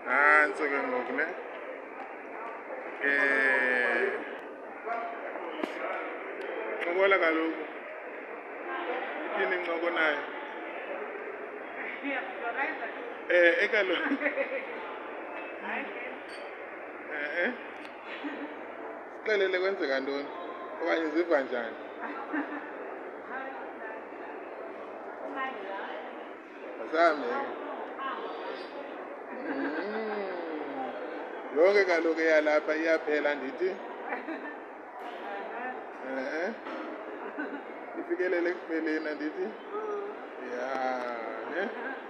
Nanso ke ngoku ne ncokola kaloku ithini incoko nayo kaloku sixelele kwenzeka ntoni okanye ziva njani asame yonke kaloku eyalapha iyaphela ndithi ifikelele ekupheleni andithi ya ne